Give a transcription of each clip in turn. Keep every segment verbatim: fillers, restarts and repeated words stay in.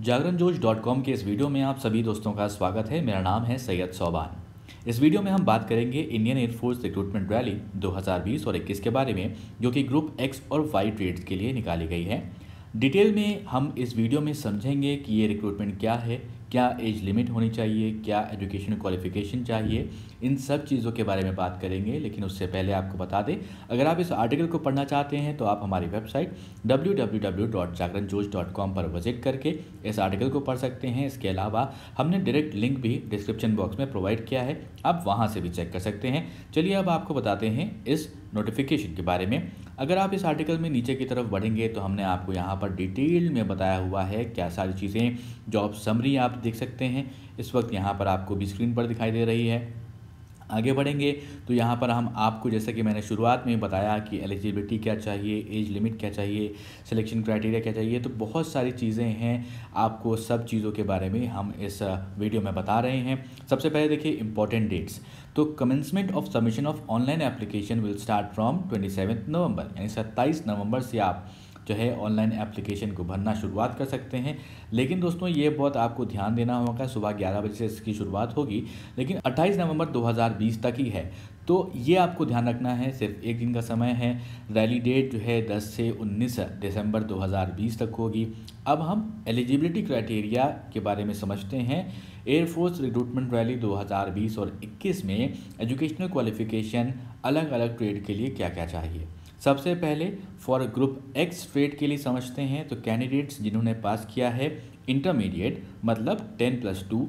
जागरण Josh dot com के इस video में आप सभी दोस्तों का स्वागत है। मेरा नाम है सैयद सौबान। इस वीडियो में हम बात करेंगे इंडियन एयरफोर्स रिक्रूटमेंट रैली दो हज़ार बीस और इक्कीस के बारे में, जो कि ग्रुप एक्स और वाई ट्रेड्स के लिए निकाली गई है। डिटेल में हम इस वीडियो में समझेंगे कि ये रिक्रूटमेंट क्या है, क्या एज लिमिट होनी चाहिए, क्या एजुकेशन क्वालिफिकेशन चाहिए, इन सब चीज़ों के बारे में बात करेंगे। लेकिन उससे पहले आपको बता दें, अगर आप इस आर्टिकल को पढ़ना चाहते हैं तो आप हमारी website W W W dot Jagran Josh dot com पर विजिट करके इस आर्टिकल को पढ़ सकते हैं। इसके अलावा हमने डायरेक्ट लिंक भी डिस्क्रिप्शन बॉक्स में प्रोवाइड किया है, आप वहाँ से भी चेक कर सकते हैं। चलिए अब आपको बताते हैं इस नोटिफिकेशन के बारे में। अगर आप इस आर्टिकल में नीचे की तरफ बढ़ेंगे तो हमने आपको यहाँ पर डिटेल में बताया हुआ है क्या सारी चीज़ें। जॉब समरी आप देख सकते हैं, इस वक्त यहाँ पर आपको भी स्क्रीन पर दिखाई दे रही है। आगे बढ़ेंगे तो यहाँ पर हम आपको, जैसे कि मैंने शुरुआत में बताया कि एलिजिबिलिटी क्या चाहिए, एज लिमिट क्या चाहिए, सिलेक्शन क्राइटेरिया क्या चाहिए, तो बहुत सारी चीज़ें हैं। आपको सब चीज़ों के बारे में हम इस वीडियो में बता रहे हैं। सबसे पहले देखिए इंपॉर्टेंट डेट्स। तो commencement of submission of online application will start from twenty seventh November, यानी सत्ताईस नवंबर से आप जो है ऑनलाइन एप्लीकेशन को भरना शुरुआत कर सकते हैं। लेकिन दोस्तों ये बहुत आपको ध्यान देना होगा, सुबह ग्यारह बजे से इसकी शुरुआत होगी, लेकिन अट्ठाईस नवंबर दो हज़ार बीस तक ही है। तो ये आपको ध्यान रखना है, सिर्फ एक दिन का समय है। रैली डेट जो है दस से उन्नीस दिसंबर दो हज़ार बीस तक होगी। अब हम एलिजिबिलिटी क्राइटेरिया के बारे में समझते हैं। एयरफोर्स रिक्रूटमेंट रैली दो हज़ार बीस और इक्कीस में एजुकेशनल क्वालिफिकेशन अलग अलग ट्रेड के लिए क्या क्या चाहिए। सबसे पहले फॉर ग्रुप एक्स ट्रेड के लिए समझते हैं। तो कैंडिडेट्स जिन्होंने पास किया है इंटरमीडिएट, मतलब टेन प्लस टू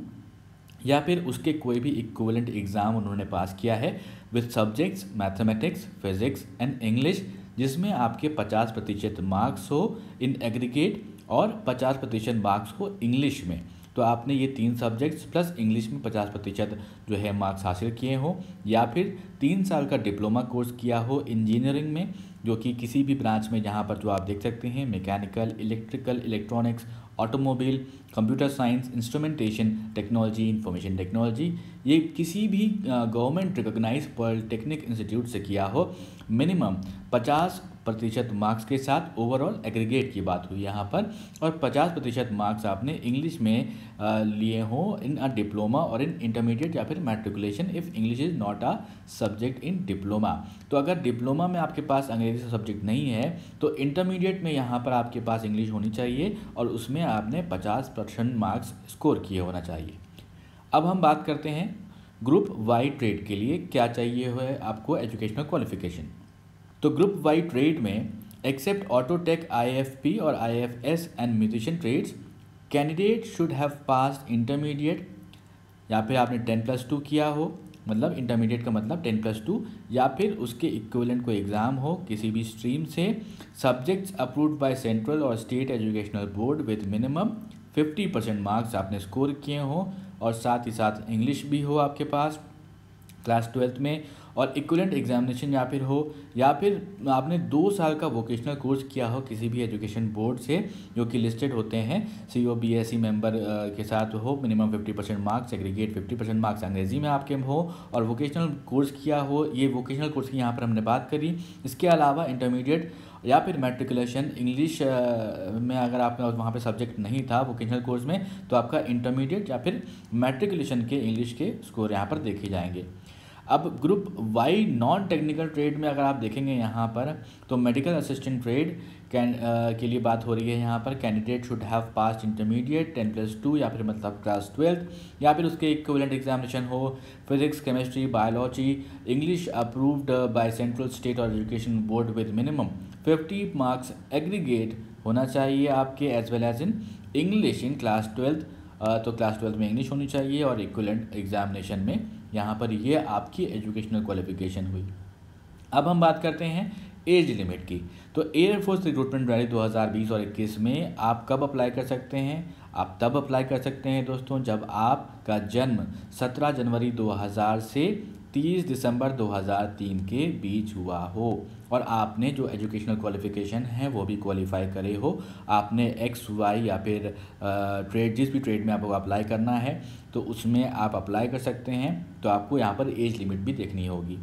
या फिर उसके कोई भी इक्विवेलेंट एग्ज़ाम उन्होंने पास किया है with subjects mathematics, physics and English, जिसमें आपके पचास प्रतिशत मार्क्स हो इन एग्रीगेट और पचास प्रतिशत मार्क्स हो इंग्लिश में। तो आपने ये तीन सब्जेक्ट्स प्लस इंग्लिश में पचास प्रतिशत जो है मार्क्स हासिल किए हों, या फिर तीन साल का डिप्लोमा कोर्स किया हो इंजीनियरिंग में, जो कि किसी भी ब्रांच में, जहाँ पर जो आप देख सकते हैं mechanical, electrical, electronics, automobile, computer science, instrumentation technology, information technology, ये किसी भी गवर्नमेंट रिकॉग्नाइज पॉलिटेक्निक इंस्टीट्यूट से किया हो, मिनिमम पचास प्रतिशत मार्क्स के साथ। ओवरऑल एग्रीगेट की बात हुई यहाँ पर, और पचास प्रतिशत मार्क्स आपने इंग्लिश में आ, लिए हों इन अ डिप्लोमा और इन इंटरमीडिएट या फिर matriculation if English is not a subject in diploma. तो अगर डिप्लोमा में आपके पास अंग्रेजी का सब्जेक्ट नहीं है तो इंटरमीडिएट में यहाँ पर आपके पास इंग्लिश होनी चाहिए और उसमें आपने पचास परसेंट मार्क्स स्कोर किए होना चाहिए। अब हम बात करते हैं ग्रुप वाई ट्रेड के लिए क्या चाहिए है आपको एजुकेशनल क्वालिफिकेशन। तो ग्रुप वाई ट्रेड में एक्सेप्ट ऑटोटेक, आईएफपी और IFS and musician trades, candidate should have passed intermediate, या फिर आपने टेन प्लस टू किया हो, मतलब इंटरमीडिएट का मतलब टेन प्लस टू, या फिर उसके इक्विवेलेंट कोई एग्ज़ाम हो किसी भी स्ट्रीम से, सब्जेक्ट्स अप्रूव्ड बाय सेंट्रल और state educational board with minimum fifty percent marks आपने स्कोर किए हों, और साथ ही साथ इंग्लिश भी हो आपके पास क्लास ट्वेल्थ में, और इक्विवेलेंट एग्जामिनेशन या फिर हो, या फिर आपने दो साल का वोकेशनल कोर्स किया हो किसी भी एजुकेशन बोर्ड से, जो कि लिस्टेड होते हैं C O B S E member के साथ हो, minimum fifty percent marks, aggregate fifty percent marks अंग्रेजी में आपके हो, और वोकेशनल कोर्स किया हो। ये वोकेशनल कोर्स की यहाँ पर हमने बात करी। इसके अलावा इंटरमीडिएट या फिर मैट्रिकुलेशन इंग्लिश में अगर आपका वहाँ पे सब्जेक्ट नहीं था वोकेशनल कोर्स में, तो आपका इंटरमीडिएट या फिर मैट्रिकुलेशन के इंग्लिश के स्कोर यहाँ पर देखे जाएंगे। अब group Y non technical trade में अगर आप देखेंगे यहाँ पर, तो मेडिकल असिस्टेंट ट्रेड कैन के लिए बात हो रही है यहाँ पर। Candidate should have pass intermediate ten plus two या फिर मतलब क्लास ट्वेल्थ, या फिर उसके इक्विवेलेंट एग्जामिनेशन हो physics, chemistry, biology, English approved by central state और education board with minimum fifty marks aggregate होना चाहिए आपके, as well as in English in class twelfth. तो क्लास ट्वेल्थ में इंग्लिश होनी चाहिए और इक्विवेलेंट एग्जामिनेशन में यहाँ पर ये आपकी एजुकेशनल क्वालिफिकेशन हुई। अब हम बात करते हैं एज लिमिट की। तो एयरफोर्स रिक्रूटमेंट रैली दो हज़ार बीस और इक्कीस में आप कब अप्लाई कर सकते हैं? आप तब अप्लाई कर सकते हैं दोस्तों जब आपका जन्म सत्रह जनवरी दो हज़ार से तीस दिसंबर दो हज़ार तीन के बीच हुआ हो, और आपने जो एजुकेशनल क्वालिफिकेशन है वो भी क्वालिफाई करे हो। आपने एक्स वाई या फिर ट्रेड, जिस भी ट्रेड में आपको अप्लाई करना है तो उसमें आप अप्लाई कर सकते हैं। तो आपको यहाँ पर एज लिमिट भी देखनी होगी।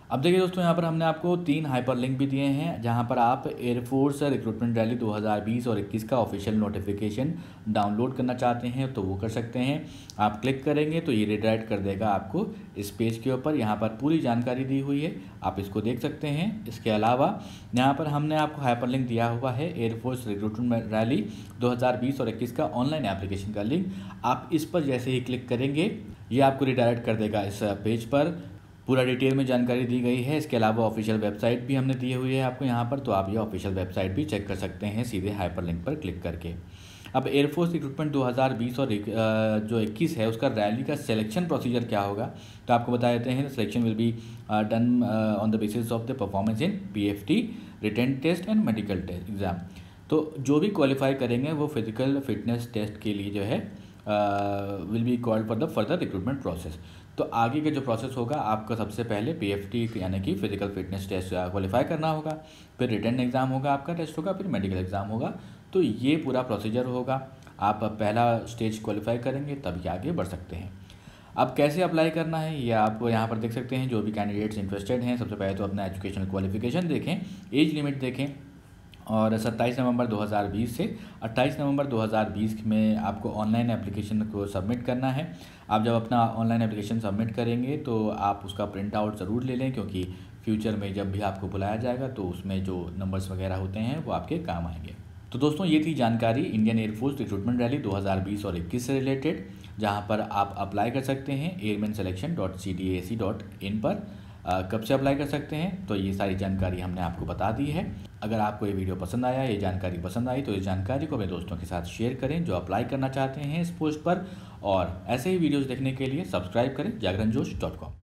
अब देखिए दोस्तों, यहाँ पर हमने आपको तीन हाइपर लिंक भी दिए हैं जहाँ पर आप एयरफोर्स रिक्रूटमेंट रैली दो हज़ार बीस और इक्कीस का ऑफिशियल नोटिफिकेशन डाउनलोड करना चाहते हैं तो वो कर सकते हैं। आप क्लिक करेंगे तो ये रिडायरेक्ट कर देगा आपको इस पेज के ऊपर। यहाँ पर पूरी जानकारी दी हुई है, आप इसको देख सकते हैं। इसके अलावा यहाँ पर हमने आपको हाइपर लिंक दिया हुआ है एयरफोर्स रिक्रूटमेंट रैली दो हज़ार बीस और इक्कीस का ऑनलाइन एप्लीकेशन का लिंक। आप इस पर जैसे ही क्लिक करेंगे ये आपको रिडायरेक्ट कर देगा इस पेज पर। पूरा डिटेल में जानकारी दी गई है। इसके अलावा ऑफिशियल वेबसाइट भी हमने दी हुई है आपको यहाँ पर, तो आप ये ऑफिशियल वेबसाइट भी चेक कर सकते हैं सीधे हाइपर लिंक पर क्लिक करके। अब एयरफोर्स रिक्रूटमेंट दो हज़ार बीस और जो इक्कीस है उसका रैली का सिलेक्शन प्रोसीजर क्या होगा, तो आपको बता देते हैं। Selection will be done on the basis of the performance in PFT, written test and medical test exam. तो जो भी क्वालिफाई करेंगे वो फिजिकल फिटनेस टेस्ट के लिए जो है will be called for the further recruitment process. तो आगे का जो प्रोसेस होगा आपका, सबसे पहले पीएफटी यानी कि फिजिकल फिटनेस टेस्ट क्वालिफाई करना होगा, फिर रिटन एग्ज़ाम होगा, आपका टेस्ट होगा, फिर मेडिकल एग्ज़ाम होगा। तो ये पूरा प्रोसीजर होगा। आप पहला स्टेज क्वालिफाई करेंगे तभी आगे बढ़ सकते हैं। अब कैसे अप्लाई करना है ये आप यहाँ पर देख सकते हैं। जो भी कैंडिडेट्स इंटरेस्टेड हैं सबसे पहले तो अपना एजुकेशनल क्वालिफिकेशन देखें, एज लिमिट देखें, और सत्ताईस नवंबर दो हज़ार बीस से अट्ठाईस नवंबर दो हज़ार बीस में आपको ऑनलाइन एप्लीकेशन को सबमिट करना है। आप जब अपना ऑनलाइन एप्लीकेशन सबमिट करेंगे तो आप उसका प्रिंट आउट ज़रूर ले लें, क्योंकि फ्यूचर में जब भी आपको बुलाया जाएगा तो उसमें जो नंबर्स वगैरह होते हैं वो आपके काम आएंगे। तो दोस्तों ये थी जानकारी इंडियन एयरफोर्स रिक्रूटमेंट रैली दो हज़ार बीस और इक्कीस से रिलेटेड, जहाँ पर आप अप्लाई कर सकते हैं airman selection dot C D A C dot in पर। आ, कब से अप्लाई कर सकते हैं, तो ये सारी जानकारी हमने आपको बता दी है। अगर आपको ये वीडियो पसंद आया, ये जानकारी पसंद आई, तो इस जानकारी को अपने दोस्तों के साथ शेयर करें जो अप्लाई करना चाहते हैं इस पोस्ट पर। और ऐसे ही वीडियोस देखने के लिए सब्सक्राइब करें जागरण जोश डॉट कॉम।